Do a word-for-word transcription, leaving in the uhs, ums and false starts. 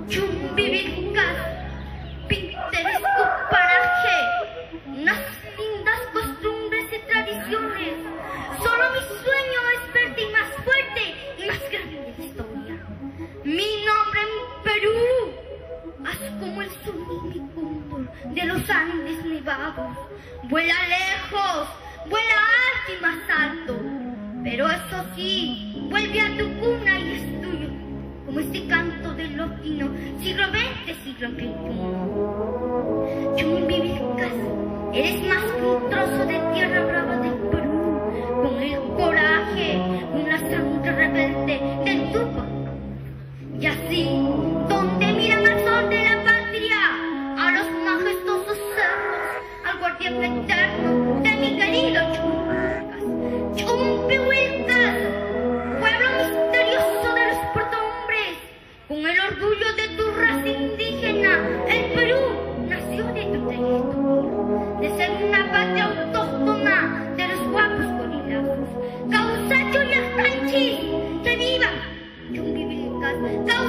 Chumbivilcas, pintoresco paraje, unas lindas costumbres y tradiciones. Solo mi sueño es verte más fuerte y más grande de historia. Mi nombre en Perú, haz como el sonido cóndor de los Andes nevados. Vuela lejos, vuela alto y más alto, pero eso sí, vuelve a tu cuna y es tuyo, como este canto del lotino, siglo veinte, siglo veintiuno. Chumbivilcas, eres más que un trozo de tierra brava del Perú, con el coraje, una sangre rebelde del Tupa. Y así, donde miran al sol de la patria, a los majestuosos cerros, al guardián eterno de mi querido Chumbivilcas. Chumbivilcas, pueblo misterioso de los protombres, con el orgullo de tu raza indígena, el Perú nació de tu trayectoria, de ser una patria autóctona de los guapos gorilazos. Causacho y Afranchis, que vivan Chumbivilcas.